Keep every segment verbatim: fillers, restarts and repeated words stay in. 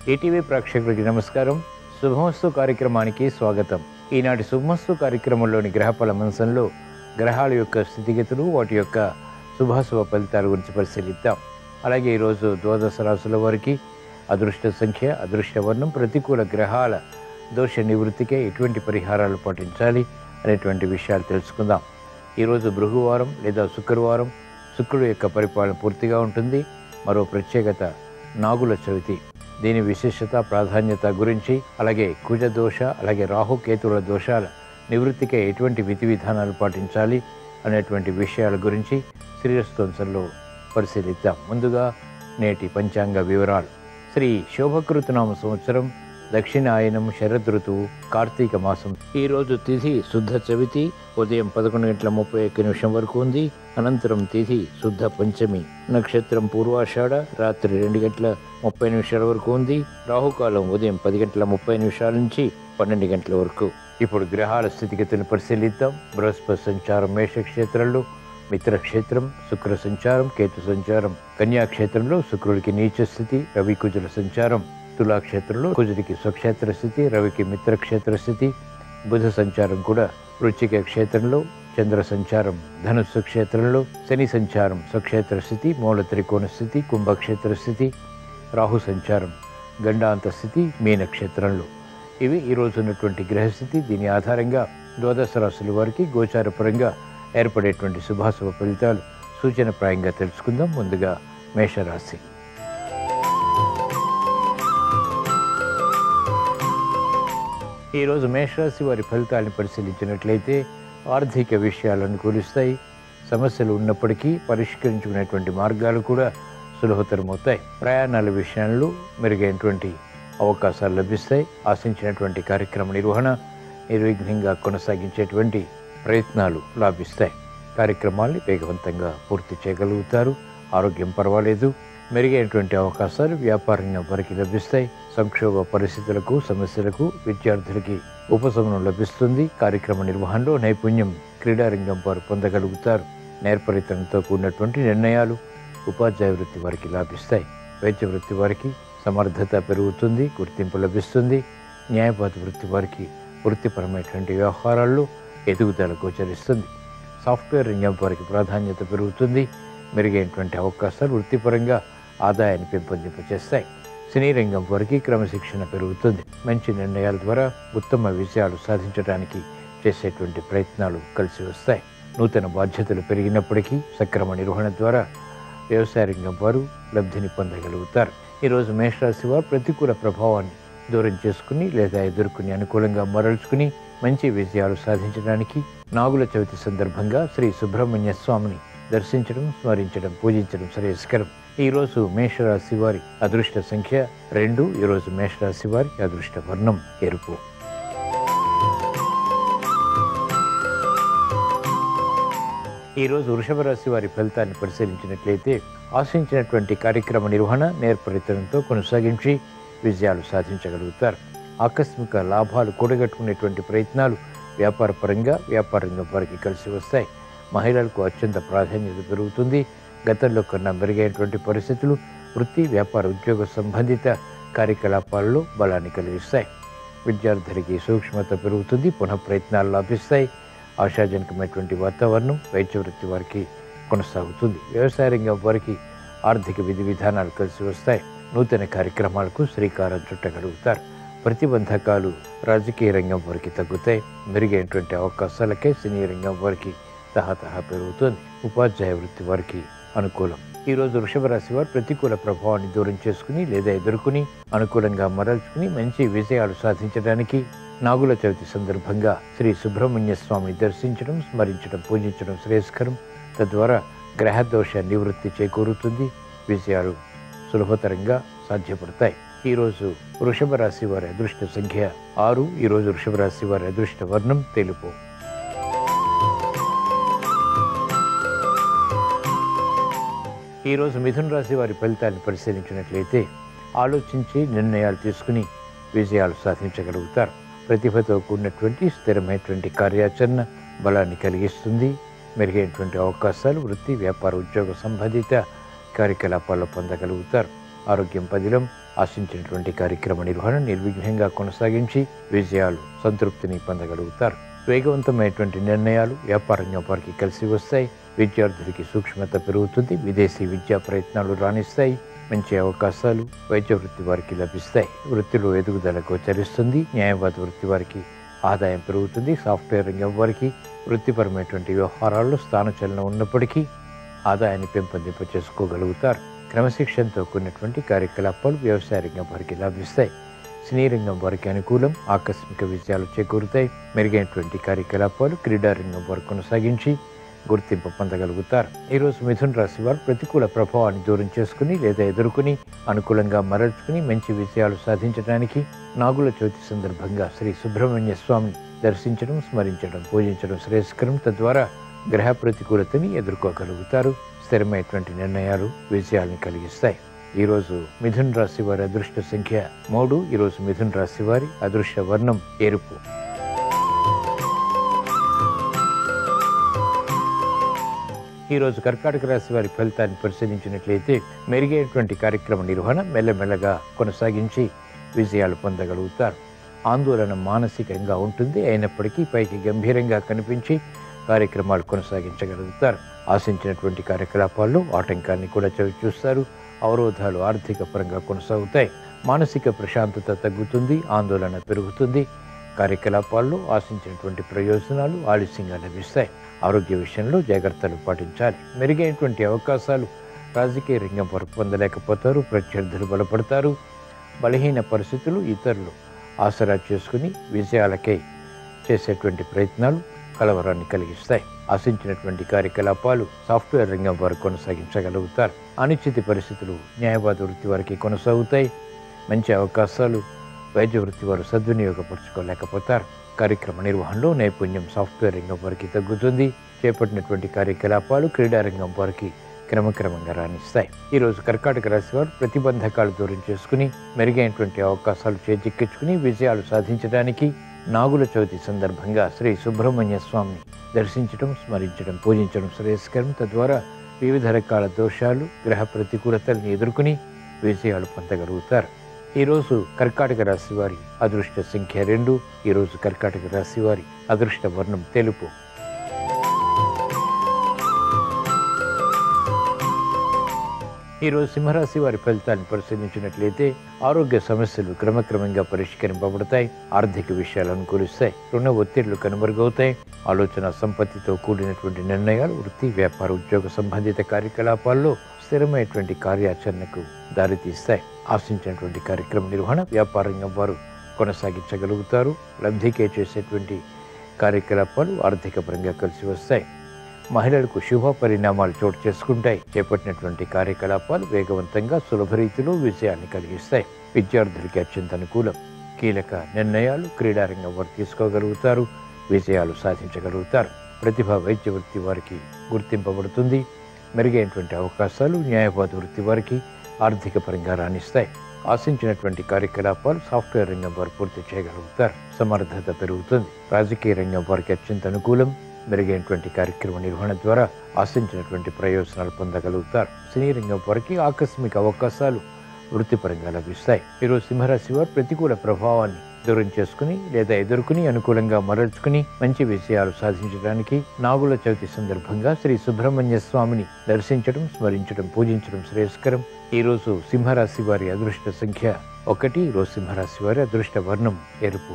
ETV ప్రేక్షకులకి నమస్కారం. శుభమస్తు కార్యక్రమానికి స్వాగతం. ఈనాటి శుభమస్తు కార్యక్రమంలోని గ్రహఫల మంచంలో గ్రహాల యొక్క స్థితిగతులు, వాటి యొక్క శుభాశుభ ఫలితాల గురించి పరిశీలిద్దాం. అలాగే ఈరోజు ద్వాదశ రాశుల వారికి అదృష్ట సంఖ్య, అదృష్ట వర్ణం, ప్రతికూల గ్రహాల దోష నివృత్తికే ఎటువంటి పరిహారాలు పాటించాలి అనేటువంటి విషయాలు తెలుసుకుందాం. ఈరోజు భృగువారం లేదా శుక్రవారం. శుక్రుడు యొక్క పరిపాలన పూర్తిగా ఉంటుంది. మరో ప్రత్యేకత నాగుల చవితి. దీని విశేషత, ప్రాధాన్యత గురించి, అలాగే కుజ దోష, అలాగే రాహుకేతువుల దోషాల నివృత్తికే ఎటువంటి విధి విధానాలు పాటించాలి అనేటువంటి విషయాల గురించి శ్రీరస్తోంసంలో పరిశీలిద్దాం. ముందుగా నేటి పంచాంగ వివరాలు. శ్రీ శోభకృతనామ సంవత్సరం, దక్షిణాయనం, శరదృతువు, కార్తీక మాసం. ఈరోజు తిథి శుద్ధ చవితి, ఉదయం పదకొండు గంటల ముప్పై ఒక్క నిమిషం వరకు ఉంది. అనంతరం తిథి శుద్ధ పంచమి. నక్షత్రం పూర్వాషాఢ, రాత్రి రెండు గంటల ముప్పై నిమిషాల వరకు ఉంది. రాహుకాలం ఉదయం పది గంటల ముప్పై నిమిషాల నుంచి పన్నెండు గంటల వరకు. ఇప్పుడు గ్రహాల స్థితిగతులను పరిశీలిద్దాం. బృహస్పతి సంచారం మేషక్షేత్రంలో, మిత్రక్షేత్రం శుక్ర సంచారం, కేతు సంచారం కన్యాక్షేత్రంలో శుక్రుడికి నీచ స్థితి, రవి కుజుల సంచారం తులాక్షేత్రంలో, కుజుడికి స్వక్షేత్ర స్థితి, రవికి మిత్రక్షేత్ర స్థితి. బుధ సంచారం కూడా వృశ్చిక క్షేత్రంలో, చంద్ర సంచారం ధనుస్సు క్షేత్రంలో, శని సంచారం స్వక్షేత్ర స్థితి, మూల త్రికోణ స్థితి, కుంభక్షేత్ర స్థితి, రాహు సంచారం గండాంత స్థితి మీనక్షేత్రంలో. ఇవి ఈరోజు ఉన్నటువంటి గ్రహస్థితి. దీని ఆధారంగా ద్వాదశ రాశుల వారికి గోచారపరంగా ఏర్పడేటువంటి శుభాశుభ ఫలితాలు సూచనప్రాయంగా తెలుసుకుందాం. ముందుగా మేషరాశి. ఈరోజు మేషరాశి వారి ఫలితాలను పరిశీలించినట్లయితే ఆర్థిక విషయాలు అనుకూలిస్తాయి. సమస్యలు ఉన్నప్పటికీ పరిష్కరించుకునేటువంటి మార్గాలు కూడా సులభతరమవుతాయి. ప్రయాణాల విషయంలో మెరుగైనటువంటి అవకాశాలు లభిస్తాయి. ఆశించినటువంటి కార్యక్రమ నిర్వహణ నిర్విఘ్నంగా కొనసాగించేటువంటి ప్రయత్నాలు లాభిస్తాయి. కార్యక్రమాల్ని వేగవంతంగా పూర్తి చేయగలుగుతారు. ఆరోగ్యం పర్వాలేదు. మెరుగైనటువంటి అవకాశాలు వ్యాపారంగా వారికి లభిస్తాయి. సంక్షోభ పరిస్థితులకు, సమస్యలకు విద్యార్థులకి ఉపశమనం లభిస్తుంది. కార్యక్రమ నిర్వహణలో నైపుణ్యం క్రీడారంగం వారు పొందగలుగుతారు. నేర్పరితనంతో కూడినటువంటి నిర్ణయాలు ఉపాధ్యాయ వృత్తి వారికి లాభిస్తాయి. వైద్య వృత్తి వారికి సమర్థత పెరుగుతుంది, గుర్తింపు లభిస్తుంది. న్యాయవాద వృత్తి వారికి వృత్తిపరమైనటువంటి వ్యవహారాల్లో ఎదుగుదల గోచరిస్తుంది. సాఫ్ట్వేర్ రంగం వారికి ప్రాధాన్యత పెరుగుతుంది. మెరుగైనటువంటి అవకాశాలు వృత్తిపరంగా ఆదాయాన్ని పెంపొందింపచేస్తాయి. సినీ రంగం వారికి క్రమశిక్షణ పెరుగుతుంది. మంచి నిర్ణయాల ద్వారా ఉత్తమ విజయాలు సాధించడానికి చేసేటువంటి ప్రయత్నాలు కలిసి వస్తాయి. నూతన బాధ్యతలు పెరిగినప్పటికీ సక్రమ నిర్వహణ ద్వారా వ్యవసాయ రంగం వారు లబ్ధిని పొందగలుగుతారు. ఈరోజు మేషరాశి వారు ప్రతికూల ప్రభావాన్ని దూరం చేసుకుని లేదా ఎదుర్కొని అనుకూలంగా మరల్చుకుని మంచి విజయాలు సాధించడానికి నాగుల చవితి సందర్భంగా శ్రీ సుబ్రహ్మణ్య స్వామిని దర్శించడం, స్మరించడం, పూజించడం శ్రేయస్కరం. ఈరోజు మేషరాశి వారి అదృష్ట సంఖ్య రెండు. ఈరోజు మేషరాశి వారి అదృష్ట వర్ణం ఎరుపు. ఈరోజు వృషభ రాశి వారి ఫలితాన్ని పరిశీలించినట్లయితే ఆశించినటువంటి కార్యక్రమ నిర్వహణ నేర్పరితనంతో కొనసాగించి విజయాలు సాధించగలుగుతారు. ఆకస్మిక లాభాలు కూడగట్టుకునేటువంటి ప్రయత్నాలు వ్యాపార పరంగా వ్యాపారంగా వారికి కలిసి వస్తాయి. మహిళలకు అత్యంత ప్రాధాన్యత పెరుగుతుంది. గతంలో కన్నా మెరుగైనటువంటి పరిస్థితులు వృత్తి, వ్యాపార, ఉద్యోగ సంబంధిత కార్యకలాపాల్లో బలాన్ని కలిగిస్తాయి. విద్యార్థులకి సూక్ష్మత పెరుగుతుంది. పునః ప్రయత్నాలు లాభిస్తాయి. ఆశాజనకమైనటువంటి వాతావరణం వైద్య వృత్తి వారికి కొనసాగుతుంది. వ్యవసాయ రంగం వారికి ఆర్థిక విధి విధానాలు కలిసి వస్తాయి. నూతన కార్యక్రమాలకు శ్రీకారం చుట్టగలుగుతారు. ప్రతిబంధకాలు రాజకీయ రంగం వారికి తగ్గుతాయి. మెరుగైనటువంటి అవకాశాలకే సినీ రంగం వారికి తహతహ పెరుగుతుంది. ఉపాధ్యాయ వృత్తి వారికి అనుకూలం. ఈరోజు వృషభ రాశి వారు ప్రతికూల ప్రభావాన్ని దూరం చేసుకుని లేదా ఎదుర్కొని అనుకూలంగా మరల్చుకుని మంచి విజయాలు సాధించడానికి నాగుల చవితి సందర్భంగా శ్రీ సుబ్రహ్మణ్య స్వామిని దర్శించడం, స్మరించడం, పూజించడం శ్రేయస్కరం. తద్వారా గ్రహదోష నివృత్తి చేకూరుతుంది. విజయాలు సులభతరంగా సాధ్యపడతాయి. ఈరోజు వృషభ రాశి వారి అదృష్ట సంఖ్య ఆరు. ఈరోజు వృషభ రాశి వారి అదృష్ట వర్ణం తెలుపు. ఈరోజు మిథున రాశి వారి ఫలితాన్ని పరిశీలించినట్లయితే ఆలోచించి నిర్ణయాలు తీసుకుని విజయాలు సాధించగలుగుతారు. ప్రతిభతో కూడినటువంటి స్థిరమైనటువంటి కార్యాచరణ బలాన్ని కలిగిస్తుంది. మెరుగైనటువంటి అవకాశాలు వృత్తి, వ్యాపార, ఉద్యోగ సంబంధిత కార్యకలాపాల్లో పొందగలుగుతారు. ఆరోగ్యం పదిలం. ఆశించినటువంటి కార్యక్రమ నిర్వహణ నిర్విఘ్నంగా కొనసాగించి విజయాలు సంతృప్తిని పొందగలుగుతారు. వేగవంతమైనటువంటి నిర్ణయాలు వ్యాపారంగా వారికి కలిసి వస్తాయి. విద్యార్థులకి సూక్ష్మత పెరుగుతుంది. విదేశీ విద్యా ప్రయత్నాలు రాణిస్తాయి. మంచి అవకాశాలు వైద్య వృత్తి వారికి లభిస్తాయి. వృత్తిలో ఎదుగుదల గోచరిస్తుంది. న్యాయవాద వృత్తి వారికి ఆదాయం పెరుగుతుంది. సాఫ్ట్వేర్ రంగం వారికి వృత్తిపరమైనటువంటి వ్యవహారాల్లో స్థానచలనం ఉన్నప్పటికీ ఆదాయాన్ని పెంపొందింప చేసుకోగలుగుతారు. క్రమశిక్షణతో కూడినటువంటి కార్యకలాపాలు వ్యవసాయ రంగం వారికి లభిస్తాయి. సినీ రంగం వారికి అనుకూలం. ఆకస్మిక విజయాలు చేకూరుతాయి. మెరుగైనటువంటి కార్యకలాపాలు క్రీడా రంగం వారు కొనసాగించి గుర్తింపు పొందగలుగుతారు. ఈరోజు మిథున రాశి వారు ప్రతికూల ప్రభావాన్ని దూరం చేసుకుని లేదా ఎదుర్కొని అనుకూలంగా మరల్చుకుని మంచి విజయాలు సాధించడానికి నాగుల చవితి సందర్భంగా శ్రీ సుబ్రహ్మణ్య స్వామిని దర్శించడం, స్మరించడం, పూజించడం శ్రేయస్కరం. తద్వారా గ్రహ ప్రతికూలతని ఎదుర్కోగలుగుతారు. స్థిరమైనటువంటి నిర్ణయాలు విజయాల్ని కలిగిస్తాయి. ఈరోజు మిథున రాశి వారి అదృష్ట సంఖ్య మూడు. ఈరోజు మిథున రాశి వారి అదృష్ట వర్ణం ఎరుపు. ఈరోజు కర్కాటక రాశి వారి ఫలితాన్ని పరిశీలించినట్లయితే మెరుగైనటువంటి కార్యక్రమ నిర్వహణ మెల్లమెల్లగా కొనసాగించి విజయాలు పొందగలుగుతారు. ఆందోళన మానసికంగా ఉంటుంది. అయినప్పటికీ పైకి గంభీరంగా కనిపించి కార్యక్రమాలు కొనసాగించగలుగుతారు. ఆశించినటువంటి కార్యకలాపాల్లో ఆటంకాన్ని కూడా చవి చూస్తారు. అవరోధాలు ఆర్థిక పరంగా కొనసాగుతాయి. మానసిక ప్రశాంతత తగ్గుతుంది. ఆందోళన పెరుగుతుంది. కార్యకలాపాల్లో ఆశించినటువంటి ప్రయోజనాలు ఆలస్యంగా లభిస్తాయి. ఆరోగ్య విషయంలో జాగ్రత్తలు పాటించాలి. మెరుగైనటువంటి అవకాశాలు రాజకీయ రంగం వరకు పొందలేకపోతారు. ప్రత్యర్థులు బలపడతారు. బలహీన పరిస్థితులు ఇతరులు ఆసరా చేసుకుని విజయాలకై చేసేటువంటి ప్రయత్నాలు కలవరాన్ని కలిగిస్తాయి. ఆశించినటువంటి కార్యకలాపాలు సాఫ్ట్వేర్ రంగం వారు కొనసాగించగలుగుతారు. అనిశ్చిత పరిస్థితులు న్యాయవాద వృత్తి వారికి కొనసాగుతాయి. మంచి అవకాశాలు వైద్య వృత్తి వారు సద్వినియోగపరచుకోలేకపోతారు. కార్యక్రమ నిర్వహణలో నైపుణ్యం సాఫ్ట్వేర్ రంగం వారికి తగ్గుతుంది. చేపట్టినటువంటి కార్యకలాపాలు క్రీడా రంగం వారికి క్రమక్రమంగా రాణిస్తాయి. ఈరోజు కర్కాటక రాశి వారు ప్రతిబంధకాలు దూరం చేసుకుని మెరుగైనటువంటి అవకాశాలు చేజిక్కించుకుని విజయాలు సాధించడానికి నాగుల చవితి సందర్భంగా శ్రీ సుబ్రహ్మణ్య స్వామిని దర్శించడం, స్మరించడం, పూజించడం శ్రేయస్కరం. తద్వారా వివిధ రకాల దోషాలు గ్రహ ప్రతికూలతల్ని ఎదుర్కొని విజయాలు పొందగలుగుతారు. ఈరోజు కర్కాటక రాశి వారి అదృష్ట సంఖ్య రెండు. ఈరోజు కర్కాటక రాశి వారి అదృష్ట వర్ణం తెలుపు. ఈరోజు సింహరాశి వారి ఫలితాన్ని పరిశీలించినట్లయితే ఆరోగ్య సమస్యలు క్రమక్రమంగా పరిష్కరింపబడతాయి. ఆర్థిక విషయాలు అనుకూలిస్తాయి. రుణ ఒత్తిళ్లు కనుమరుగవుతాయి. ఆలోచన సంపత్తితో కూడినటువంటి నిర్ణయాలు వృత్తి, వ్యాపార, ఉద్యోగ సంబంధిత కార్యకలాపాల్లో స్థిరమైనటువంటి కార్యాచరణకు దారితీస్తాయి. ఆశించినటువంటి కార్యక్రమ నిర్వహణ వ్యాపారంగా వారు కొనసాగించగలుగుతారు. లబ్ధికే చేసేటువంటి కార్యకలాపాలు ఆర్థిక పరంగా కలిసి వస్తాయి. మహిళలకు శుభ పరిణామాలు చోటు చేసుకుంటాయి. చేపట్టినటువంటి కార్యకలాపాలు వేగవంతంగా సులభ రీతిలో విజయాన్ని కలిగిస్తాయి. విద్యార్థులకి అత్యంత అనుకూలం. కీలక నిర్ణయాలు క్రీడారంగం వారు తీసుకోగలుగుతారు. విజయాలు సాధించగలుగుతారు. ప్రతిభ వైద్య వృత్తి వారికి గుర్తింపబడుతుంది. మెరుగైనటువంటి అవకాశాలు న్యాయవాద వృత్తి వారికి ఆర్థిక పరంగా రాణిస్తాయి. ఆశించినటువంటి కార్యకలాపాలు సాఫ్ట్వేర్ రంగం వారు పూర్తి చేయగలుగుతారు. సమర్థత పెరుగుతుంది. రాజకీయ రంగం వారికి అత్యంత అనుకూలం. మెరుగైనటువంటి కార్యక్రమ నిర్వహణ ద్వారా ఆశించినటువంటి ప్రయోజనాలు పొందగలుగుతారు. సినీ రంగం వారికి ఆకస్మిక అవకాశాలు వృత్తిపరంగా లభిస్తాయి. ఈరోజు సింహరాశి వారు ప్రతికూల ప్రభావాన్ని దూరం చేసుకుని లేదా ఎదుర్కొని అనుకూలంగా మరల్చుకుని మంచి విజయాలు సాధించడానికి నాగుల చవితి సందర్భంగా శ్రీ సుబ్రహ్మణ్య స్వామిని దర్శించడం, స్మరించడం, పూజించడం శ్రేయస్కరం. ఈరోజు సింహరాశి వారి అదృష్ట సంఖ్య ఒకటి. ఈరోజు సింహరాశి వారి అదృష్ట వర్ణం ఎరుపు.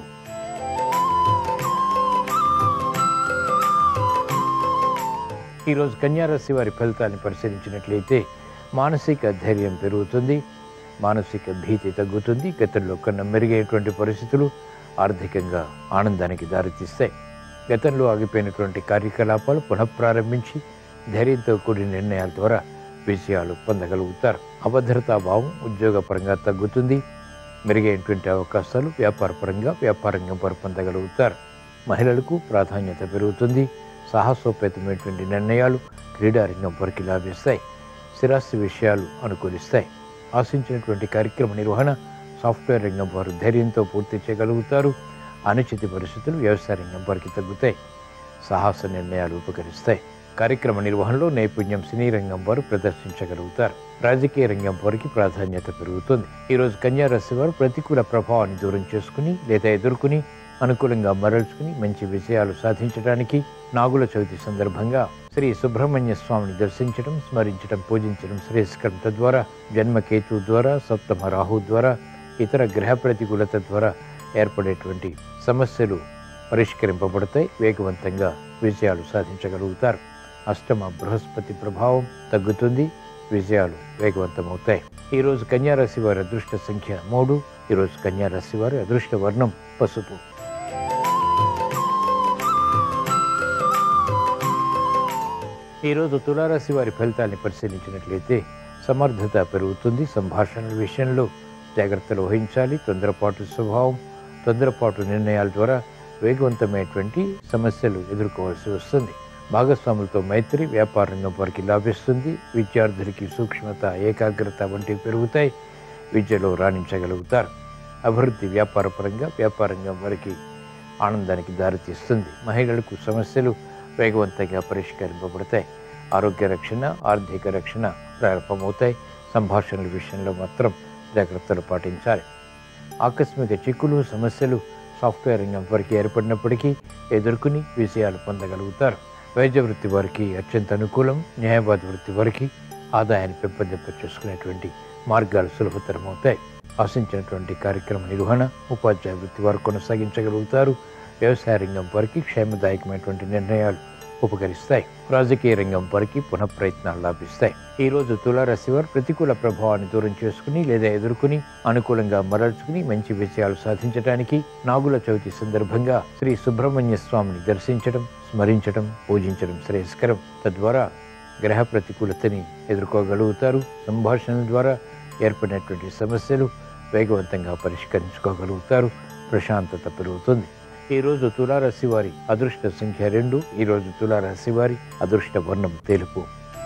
ఈరోజు కన్యారాశి వారి ఫలితాన్ని పరిశీలించినట్లయితే మానసిక ధైర్యం పెరుగుతుంది. మానసిక భీతి తగ్గుతుంది. గతంలో కన్నా మెరుగైనటువంటి పరిస్థితులు ఆర్థికంగా ఆనందానికి దారితీస్తాయి. గతంలో ఆగిపోయినటువంటి కార్యకలాపాలు పునఃప్రారంభించి ధైర్యంతో కూడిన నిర్ణయాల ద్వారా విజయాలు పొందగలుగుతారు. అభద్రతా భావం ఉద్యోగపరంగా తగ్గుతుంది. మెరుగైనటువంటి అవకాశాలు వ్యాపారపరంగా వ్యాపారంగా వారు పొందగలుగుతారు. మహిళలకు ప్రాధాన్యత పెరుగుతుంది. సాహసోపేతమైనటువంటి నిర్ణయాలు క్రీడారంగం వారికి లాభిస్తాయి. స్థిరాస్తి విషయాలు అనుకూలిస్తాయి. ఆశించినటువంటి కార్యక్రమ నిర్వహణ సాఫ్ట్వేర్ రంగం వారు ధైర్యంతో పూర్తి చేయగలుగుతారు. అనుచిత పరిస్థితులు వ్యవసాయ రంగం వారికి తగ్గుతాయి. సాహస నిర్ణయాలు ఉపకరిస్తాయి. కార్యక్రమ నిర్వహణలో నైపుణ్యం సినీ రంగం వారు ప్రదర్శించగలుగుతారు. రాజకీయ రంగం వారికి ప్రాధాన్యత పెరుగుతుంది. ఈరోజు కన్యా రాశి వారు ప్రతికూల ప్రభావాన్ని దూరం చేసుకుని లేదా ఎదుర్కొని అనుకూలంగా మరల్చుకుని మంచి విజయాలు సాధించడానికి నాగుల చవితి సందర్భంగా శ్రీ సుబ్రహ్మణ్య స్వామిని దర్శించడం, స్మరించడం, పూజించడం శ్రేయస్కరం. తద్వారా జన్మకేతు ద్వారా, సప్తమ రాహు ద్వారా, ఇతర గ్రహ ప్రతికూలత ద్వారా ఏర్పడేటువంటి సమస్యలు పరిష్కరింపబడతాయి. వేగవంతంగా విజయాలు సాధించగలుగుతారు. అష్టమ బృహస్పతి ప్రభావం తగ్గుతుంది. విజయాలు వేగవంతమవుతాయి. ఈరోజు కన్యారాశి వారి అదృష్ట సంఖ్య మూడు. ఈరోజు కన్యారాశి వారి అదృష్ట వర్ణం పసుపు. ఈరోజు తులారాశి వారి ఫలితాన్ని పరిశీలించినట్లయితే సమర్థత పెరుగుతుంది. సంభాషణల విషయంలో జాగ్రత్తలు వహించాలి. తొందరపాటు స్వభావం, తొందరపాటు నిర్ణయాల ద్వారా వేగవంతమైనటువంటి సమస్యలు ఎదుర్కోవాల్సి వస్తుంది. భాగస్వాములతో మైత్రి వ్యాపార రంగం వారికి లాభిస్తుంది. విద్యార్థులకి సూక్ష్మత, ఏకాగ్రత వంటివి పెరుగుతాయి. విద్యలో రాణించగలుగుతారు. అభివృద్ధి వ్యాపార పరంగా వ్యాపార రంగం వారికి ఆనందానికి దారితీస్తుంది. మహిళలకు సమస్యలు వేగవంతంగా పరిష్కరింపబడతాయి. ఆరోగ్య రక్షణ, ఆర్థిక రక్షణ ప్రారంభమవుతాయి. సంభాషణల విషయంలో మాత్రం జాగ్రత్తలు పాటించాలి. ఆకస్మిక చిక్కులు, సమస్యలు సాఫ్ట్వేర్ రంగం వారికి ఏర్పడినప్పటికీ ఎదుర్కొని విజయాలు పొందగలుగుతారు. వైద్య వృత్తి వారికి అత్యంత అనుకూలం. న్యాయవాద వృత్తి వారికి ఆదాయాన్ని పెంపొందింప చేసుకునేటువంటి మార్గాలు సులభతరం అవుతాయి. ఆశించినటువంటి కార్యక్రమ నిర్వహణ ఉపాధ్యాయ వృత్తి వారు కొనసాగించగలుగుతారు. వ్యవసాయ రంగం వారికి క్షేమదాయకమైనటువంటి నిర్ణయాలు ఉపకరిస్తాయి. రాజకీయ రంగం వారికి పునః ప్రయత్నాలు లాభిస్తాయి. ఈరోజు తులారాశి వారు ప్రతికూల ప్రభావాన్ని దూరం చేసుకుని లేదా ఎదుర్కొని అనుకూలంగా మరల్చుకుని మంచి విజయాలు సాధించడానికి నాగుల చవితి సందర్భంగా శ్రీ సుబ్రహ్మణ్య స్వామిని దర్శించడం, స్మరించడం, పూజించడం శ్రేయస్కరం. తద్వారా గ్రహ ప్రతికూలతని ఎదుర్కోగలుగుతారు. సంభాషణల ద్వారా ఏర్పడినటువంటి సమస్యలు వేగవంతంగా పరిష్కరించుకోగలుగుతారు. ప్రశాంతత పెరుగుతుంది. ఈరోజు తులారాశి వారి అదృష్ట సంఖ్య రెండు. ఈరోజు తులారాశి వారి అదృష్ట వర్ణం తెలుపు.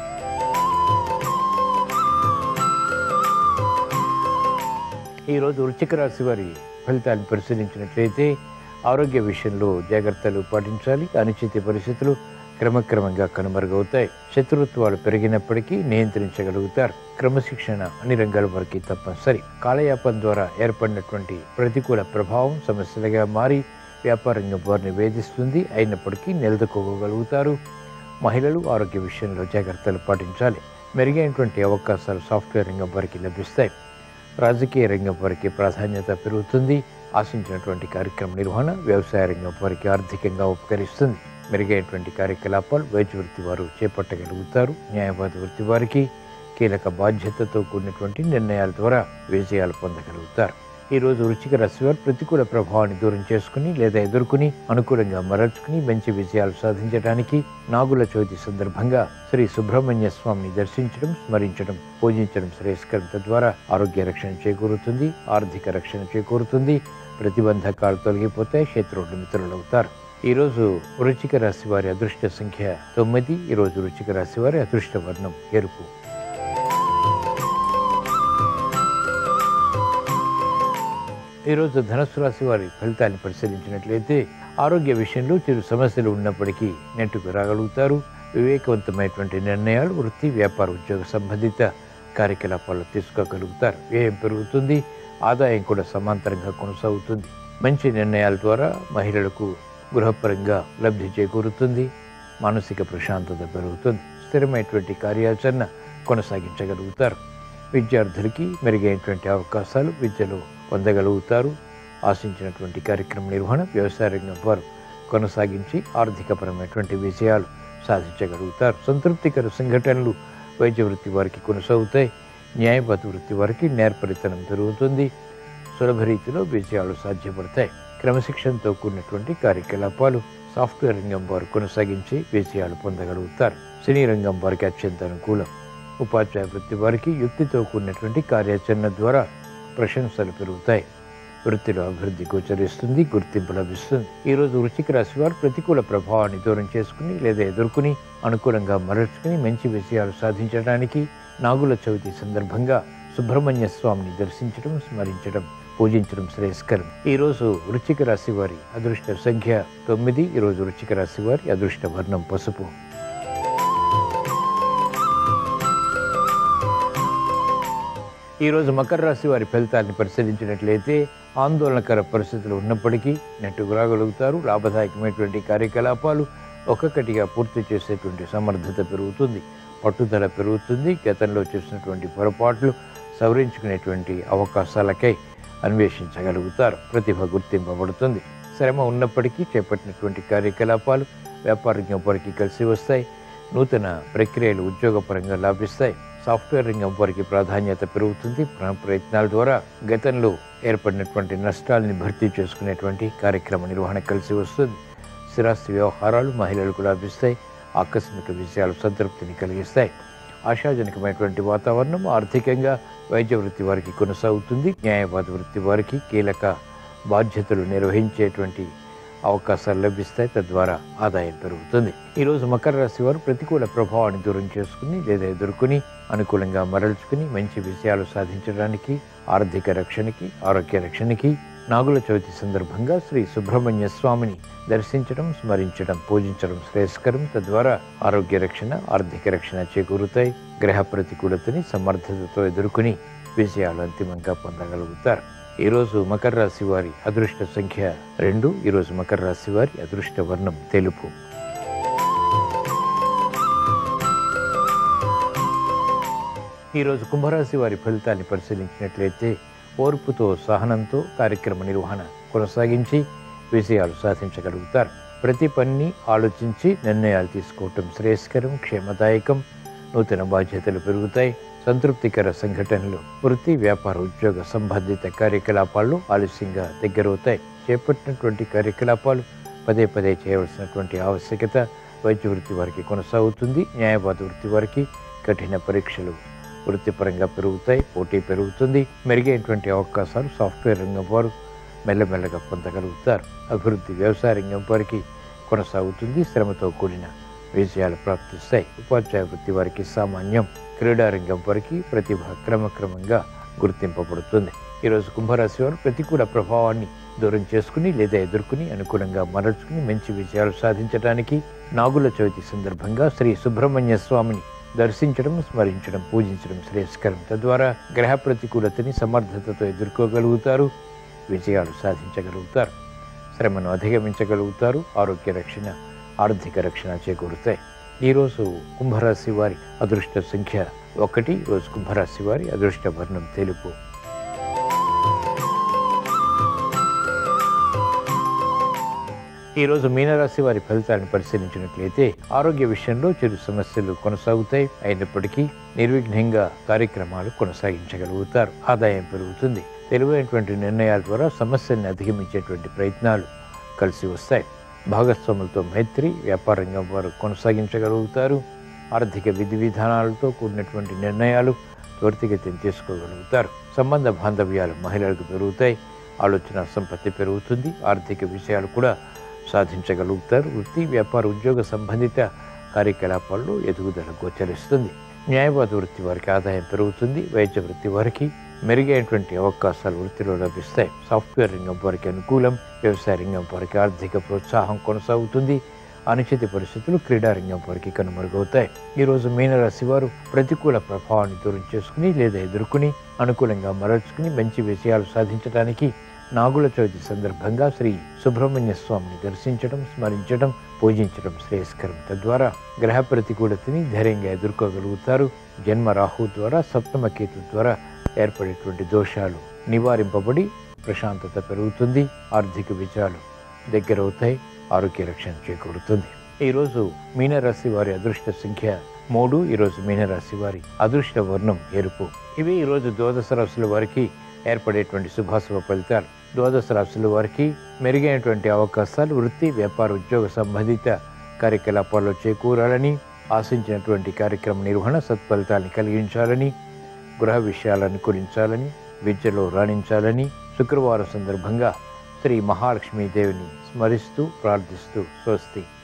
ఈరోజు వృశ్చిక రాశి వారి ఫలితాన్ని పరిశీలించినట్లయితే ఆరోగ్య విషయంలో జాగ్రత్తలు పాటించాలి. అనిశ్చిత పరిస్థితులు క్రమక్రమంగా కనుమరుగవుతాయి. శత్రుత్వాలు పెరిగినప్పటికీ నియంత్రించగలుగుతారు. క్రమశిక్షణ అన్ని రంగాల వరకు తప్పనిసరి. కాలయాపన ద్వారా ఏర్పడినటువంటి ప్రతికూల ప్రభావం సమస్యలుగా మారి వ్యాపార రంగం వారిని వేధిస్తుంది. అయినప్పటికీ నిలదొక్కగలుగుతారు. మహిళలు ఆరోగ్య విషయంలో జాగ్రత్తలు పాటించాలి. మెరుగైనటువంటి అవకాశాలు సాఫ్ట్వేర్ రంగం వారికి లభిస్తాయి. రాజకీయ రంగం వారికి ప్రాధాన్యత పెరుగుతుంది. ఆశించినటువంటి కార్యక్రమ నిర్వహణ వ్యవసాయ రంగం వారికి ఆర్థికంగా ఉపకరిస్తుంది. మెరుగైనటువంటి కార్యకలాపాలు వైద్య వృత్తి వారు చేపట్టగలుగుతారు. న్యాయవాద వృత్తి వారికి కీలక బాధ్యతతో కూడినటువంటి నిర్ణయాల ద్వారా విజయాలు పొందగలుగుతారు. ఈరోజు వృశ్చిక రాశి వారు ప్రతికూల ప్రభావాన్ని దూరం చేసుకుని లేదా ఎదుర్కొని అనుకూలంగా మరల్చుకుని మంచి విజయాలు సాధించడానికి నాగుల చవితి సందర్భంగా శ్రీ సుబ్రహ్మణ్య స్వామిని దర్శించడం, స్మరించడం, పూజించడం శ్రేయస్కరం. తద్వారా ఆరోగ్య రక్షణ చేకూరుతుంది. ఆర్థిక రక్షణ చేకూరుతుంది. ప్రతిబంధకాలు తొలగిపోతాయి. శత్రువులు మిత్రులవుతారు. ఈరోజు వృశ్చిక రాశి వారి అదృష్ట సంఖ్య తొమ్మిది. ఈరోజు వృశ్చిక రాశి వారి అదృష్ట వర్ణం ఎరుపు. ఈరోజు ధనుస్సు రాశి వారి ఫలితాన్ని పరిశీలించినట్లయితే ఆరోగ్య విషయంలో చిరు సమస్యలు ఉన్నప్పటికీ నెట్టుకు రాగలుగుతారు. వివేకవంతమైనటువంటి నిర్ణయాలు వృత్తి, వ్యాపార, ఉద్యోగ సంబంధిత కార్యకలాపాల్లో తీసుకోగలుగుతారు. వ్యయం పెరుగుతుంది. ఆదాయం కూడా సమాంతరంగా కొనసాగుతుంది. మంచి నిర్ణయాల ద్వారా మహిళలకు గృహపరంగా లబ్ధి చేకూరుతుంది. మానసిక ప్రశాంతత పెరుగుతుంది. స్థిరమైనటువంటి కార్యాచరణ కొనసాగించగలుగుతారు. విద్యార్థులకి మెరుగైనటువంటి అవకాశాలు విద్యలో పొందగలుగుతారు. ఆశించినటువంటి కార్యక్రమ నిర్వహణ వ్యవసాయ రంగం వారు కొనసాగించి ఆర్థికపరమైనటువంటి విజయాలు సాధించగలుగుతారు. సంతృప్తికర సంఘటనలు వైద్య వృత్తి వారికి కొనసాగుతాయి. న్యాయవాద వృత్తి వారికి నేర్పరితనం పెరుగుతుంది. సులభ రీతిలో విజయాలు సాధ్యపడతాయి. క్రమశిక్షణతో కూడినటువంటి కార్యకలాపాలు సాఫ్ట్వేర్ రంగం వారు కొనసాగించి విజయాలు పొందగలుగుతారు. సినీ రంగం వారికి అత్యంత అనుకూలం. ఉపాధ్యాయ వృత్తి వారికి యుక్తితో కూడినటువంటి కార్యాచరణ ద్వారా ప్రశంసలు పెరుగుతాయి. వృత్తిలో అభివృద్ధి గోచరిస్తుంది. గుర్తింపు లభిస్తుంది. ఈరోజు వృశ్చిక రాశి వారు ప్రతికూల ప్రభావాన్ని దూరం చేసుకుని లేదా ఎదుర్కొని అనుకూలంగా మరల్చుకుని మంచి విజయాలు సాధించడానికి నాగుల చవితి సందర్భంగా సుబ్రహ్మణ్య స్వామిని దర్శించడం, స్మరించడం, పూజించడం శ్రేయస్కరం. ఈరోజు వృశ్చిక రాశి వారి అదృష్ట సంఖ్య తొమ్మిది. ఈరోజు వృశ్చిక రాశి వారి అదృష్ట వర్ణం పసుపు. ఈరోజు మకర రాశి వారి ఫలితాన్ని పరిశీలించినట్లయితే ఆందోళనకర పరిస్థితులు ఉన్నప్పటికీ నెట్టుకు రాగలుగుతారు. లాభదాయకమైనటువంటి కార్యకలాపాలు ఒక్కొక్కటిగా పూర్తి చేసేటువంటి సమర్థత పెరుగుతుంది, పట్టుదల పెరుగుతుంది. గతంలో చేసినటువంటి పొరపాట్లు సవరించుకునేటువంటి అవకాశాలకై అన్వేషించగలుగుతారు. ప్రతిభ గుర్తింపబడుతుంది. శ్రమ ఉన్నప్పటికీ చేపట్టినటువంటి కార్యకలాపాలు వ్యాపార వారికి కలిసి వస్తాయి. నూతన ప్రక్రియలు ఉద్యోగపరంగా లాభిస్తాయి. సాఫ్ట్వేర్ రంగం వారికి ప్రాధాన్యత పెరుగుతుంది. ప్రయత్నాల ద్వారా గతంలో ఏర్పడినటువంటి నష్టాలని భర్తీ చేసుకునేటువంటి కార్యక్రమ నిర్వహణ కలిసి వస్తుంది. స్థిరాస్తి వ్యవహారాలు మహిళలకు లాభిస్తాయి. ఆకస్మిక విషయాలు సంతృప్తిని కలిగిస్తాయి. ఆశాజనకమైనటువంటి వాతావరణం ఆర్థికంగా వైద్య వృత్తి వారికి కొనసాగుతుంది. న్యాయవాద వృత్తి వారికి కీలక బాధ్యతలు నిర్వహించేటువంటి అవకాశాలు లభిస్తాయి. తద్వారా ఆదాయం పెరుగుతుంది. ఈరోజు మకర రాశి వారు ప్రతికూల ప్రభావాన్ని దూరం చేసుకుని లేదా ఎదుర్కొని అనుకూలంగా మరల్చుకుని మంచి విషయాలు సాధించడానికి, ఆర్థిక రక్షణకి, ఆరోగ్య రక్షణకి నాగుల చవితి సందర్భంగా శ్రీ సుబ్రహ్మణ్య స్వామిని దర్శించడం, స్మరించడం, పూజించడం శ్రేయస్కరం. తద్వారా ఆరోగ్య రక్షణ, ఆర్థిక రక్షణ చేకూరుతాయి. గ్రహ ప్రతికూలతని సమర్థతతో ఎదుర్కొని విజయాలు అంతిమంగా పొందగలుగుతారు. ఈరోజు మకర రాశి వారి అదృష్ట సంఖ్య రెండు. ఈరోజు మకర రాశి వారి అదృష్ట వర్ణం తెలుపు. ఈరోజు కుంభరాశి వారి ఫలితాన్ని పరిశీలించినట్లయితే ఓర్పుతో, సహనంతో కార్యక్రమ నిర్వహణ కొనసాగించి విజయాలు సాధించగలుగుతారు. ప్రతి పనిని ఆలోచించి నిర్ణయాలు తీసుకోవటం శ్రేయస్కరం, క్షేమదాయకం. నూతన బాధ్యతలు పెరుగుతాయి. సంతృప్తికర సంఘటనలు వృత్తి, వ్యాపార, ఉద్యోగ సంబంధిత కార్యకలాపాల్లో ఆలస్యంగా దగ్గరవుతాయి. చేపట్టినటువంటి కార్యకలాపాలు పదే పదే చేయవలసినటువంటి ఆవశ్యకత వైద్య వృత్తి వారికి కొనసాగుతుంది. న్యాయవాద వృత్తి వారికి కఠిన పరీక్షలు వృత్తిపరంగా పెరుగుతాయి. పోటీ పెరుగుతుంది. మెరుగైనటువంటి అవకాశాలు సాఫ్ట్వేర్ రంగం వారు మెల్లమెల్లగా పొందగలుగుతారు. అభివృద్ధి వ్యవసాయ రంగం వారికి కొనసాగుతుంది. శ్రమతో కూడిన విజయాలు ప్రాప్తిస్తాయి. ఉపాధ్యాయ వృత్తి వారికి సామాన్యం. క్రీడారంగం వారికి ప్రతిభ క్రమక్రమంగా గుర్తింపబడుతుంది. ఈరోజు కుంభరాశి వారు ప్రతికూల ప్రభావాన్ని దూరం చేసుకుని లేదా ఎదుర్కొని అనుకూలంగా మరల్చుకుని మంచి విజయాలు సాధించడానికి నాగుల చవితి సందర్భంగా శ్రీ సుబ్రహ్మణ్య స్వామిని దర్శించడం, స్మరించడం, పూజించడం శ్రేయస్కరం. తద్వారా గ్రహ ప్రతికూలతని సమర్థతతో ఎదుర్కోగలుగుతారు. విజయాలు సాధించగలుగుతారు. శ్రమను అధిగమించగలుగుతారు. ఆరోగ్య రక్షణ, ఆర్థిక రక్షణ చేకూరుతాయి. ఈరోజు కుంభరాశి వారి అదృష్ట సంఖ్య ఒకటి. ఈరోజు కుంభరాశి వారి అదృష్ట వర్ణం తెలుపు. ఈరోజు మీనరాశి వారి ఫలితాలను పరిశీలించినట్లయితే ఆరోగ్య విషయంలో చిరు సమస్యలు కొనసాగుతాయి. అయినప్పటికీ నిర్విఘ్నంగా కార్యక్రమాలు కొనసాగించగలుగుతారు. ఆదాయం పెరుగుతుంది. తెలివైనటువంటి నిర్ణయాల ద్వారా సమస్యల్ని అధిగమించేటువంటి ప్రయత్నాలు కలిసి వస్తాయి. భాగస్వాములతో మైత్రి, వ్యాపార రంగం వారు కొనసాగించగలుగుతారు. ఆర్థిక విధి విధానాలతో కూడినటువంటి నిర్ణయాలు త్వరితగతిని తీసుకోగలుగుతారు. సంబంధ బాంధవ్యాలు మహిళలకు పెరుగుతాయి. ఆలోచన సంపత్తి పెరుగుతుంది. ఆర్థిక విషయాలు కూడా సాధించగలుగుతారు. వృత్తి, వ్యాపార, ఉద్యోగ సంబంధిత కార్యకలాపాల్లో ఎదుగుదల గోచరిస్తుంది. న్యాయవాద వృత్తి వారికి ఆదాయం పెరుగుతుంది. వైద్య వృత్తి వారికి మెరుగైనటువంటి అవకాశాలు వృత్తిలో లభిస్తాయి. సాఫ్ట్వేర్ రంగం వారికి అనుకూలం. వ్యవసాయ రంగం వారికి ఆర్థిక ప్రోత్సాహం కొనసాగుతుంది. అనుచిత పరిస్థితులు క్రీడారంగం వారికి కనుమరుగవుతాయి. ఈరోజు మీనరాశి వారు ప్రతికూల ప్రభావాన్ని దూరం చేసుకుని లేదా ఎదుర్కొని అనుకూలంగా మరల్చుకుని మంచి విజయాలు సాధించడానికి నాగుల చవితి సందర్భంగా శ్రీ సుబ్రహ్మణ్య స్వామిని దర్శించడం, స్మరించడం, పూజించడం శ్రేయస్కరం. తద్వారా గ్రహ ప్రతికూలతని ధైర్యంగా ఎదుర్కోగలుగుతారు. జన్మ రాహు ద్వారా, సప్తమ కేతు ద్వారా ఏర్పడేటువంటి దోషాలు నివారింపబడి ప్రశాంతత పెరుగుతుంది. ఆర్థిక విజయాలు దగ్గరవుతాయి. ఆరోగ్య రక్షణ చేకూరుతుంది. ఈరోజు మీనరాశి వారి అదృష్ట సంఖ్య మూడు. ఈరోజు మీనరాశి వారి అదృష్ట వర్ణం ఎరుపు. ఇవి ఈరోజు ద్వాదశ రాశుల వారికి ఏర్పడేటువంటి శుభాశుభ ఫలితాలు. ద్వాదశ రాశుల వారికి మెరుగైనటువంటి అవకాశాలు వృత్తి, వ్యాపార, ఉద్యోగ సంబంధిత కార్యకలాపాల్లో చేకూరాలని, ఆశించినటువంటి కార్యక్రమ నిర్వహణ సత్ఫలితాన్ని కలిగించాలని, గృహ విషయాలను గురించాలని, విద్యలో రాణించాలని శుక్రవారం సందర్భంగా శ్రీ మహాలక్ష్మీదేవిని స్మరిస్తూ ప్రార్థిస్తూ స్వస్తి.